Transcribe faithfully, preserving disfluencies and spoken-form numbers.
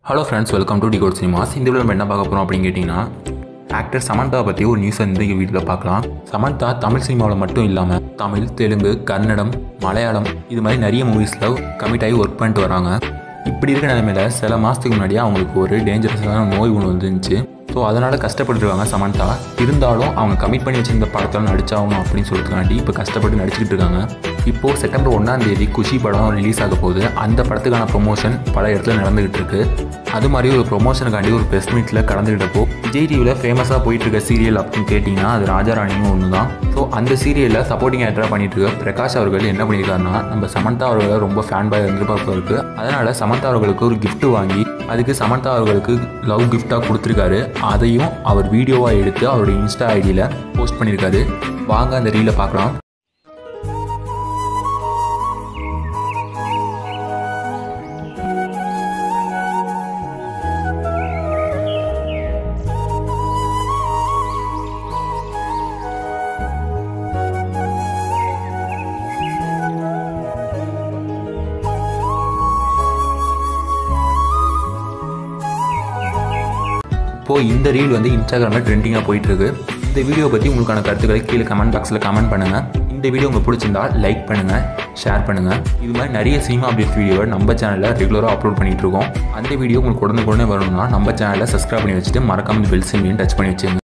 Hello friends, welcome to Decode Cinemas. இந்த வீடியோல என்ன பார்க்க போறோம் அப்படினு கேட்டிங்கன்னா ஆக்டர் சமந்தா பத்தி ஒரு நியூஸ் இந்த வீடியோல பார்க்கலாம். சமந்தா தமிழ் சினிமாவில் மட்டும் இல்லாம தமிழ், தெலுங்கு, கன்னடம், மலையாளம் இது மாதிரி நிறைய மூவிஸ்ல கமிட் ஆகி ஒர்க் பண்ணிட்டு வராங்க. இப்படி இருக்கிற நிலைமையில சில மாதத்துக்கு முன்னாடியே அவங்களுக்கு ஒரு டேஞ்சரஸான நோய் ஒன்று வந்துருந்துச்சு. ஸோ அதனால் கஷ்டப்பட்டுருக்காங்க சமந்தா. இருந்தாலும் அவங்க கமிட் பண்ணி வச்சிருந்த படத்தில் நடிச்சாகணும் அப்படின்னு சொல்லிட்டுக்காண்டி இப்போ கஷ்டப்பட்டு நடிச்சுக்கிட்டு இருக்காங்க. இப்போது செப்டம்பர் ஒன்றாம் தேதி குஷி படம் ரிலீஸ் ஆக போகுது. அந்த படத்துக்கான ப்ரொமோஷன் பல இடத்துல நடந்துகிட்டு இருக்கு. அது மாதிரி ஒரு ப்ரொமோஷனுக்காண்டி ஒரு ப்ரெஸ் மீட்டில் கலந்துக்கிட்டப்போ விஜய் டிவியில் ஃபேமஸாக போயிட்டு இருக்க சீரியல் அப்படின்னு கேட்டிங்கன்னா அது ராஜாராணியும் ஒன்று தான். ஸோ அந்த சீரியலில் சப்போர்ட்டிங் ஆக்டராக பண்ணிட்டு இருக்க பிரகாஷ் அவர்கள் என்ன பண்ணியிருக்காருன்னா நம்ம சமந்தா அவர்களை ரொம்ப ஃபேன் பாய் எதிர்பார்ப்பு இருக்குது. அதனால் சமந்தா அவர்களுக்கு ஒரு கிஃப்ட் வாங்கி அதுக்கு சமந்தா அவர்களுக்கு லவ் கிஃப்டாக கொடுத்துருக்காரு. அதையும் அவர் வீடியோவாக எடுத்து அவருடைய இன்ஸ்டா ஐடியில் போஸ்ட் பண்ணியிருக்காரு. வாங்க அந்த ரீலை பார்க்கலாம். இப்போது இந்த ரீல் வந்து இன்ஸ்டாகிராமில் ட்ரெண்டிங்காக போயிட்டுருக்கு. இந்த வீடியோ பற்றி உங்களுக்கான கருத்துக்களை கீழே கமெண்ட் பாக்ஸில் கமெண்ட் பண்ணுங்கள். இந்த வீடியோ உங்களுக்கு பிடிச்சிருந்தா லைக் பண்ணுங்கள், ஷேர் பண்ணுங்கள். இது மாதிரி நிறைய சினிமா அப்டேட் வீடியோவை நம்ம சேனலில் ரெகுலராக அப்லோட் பண்ணிகிட்டு இருக்கோம். அந்த வீடியோ உங்களுக்கு உடனே உடனே வரணும்னா நம்ம சேனலில் சப்ஸ்கிரைப் பண்ணி வச்சுட்டு மறக்காம பெல் சிம்லையும் டச் பண்ணி வச்சுங்க.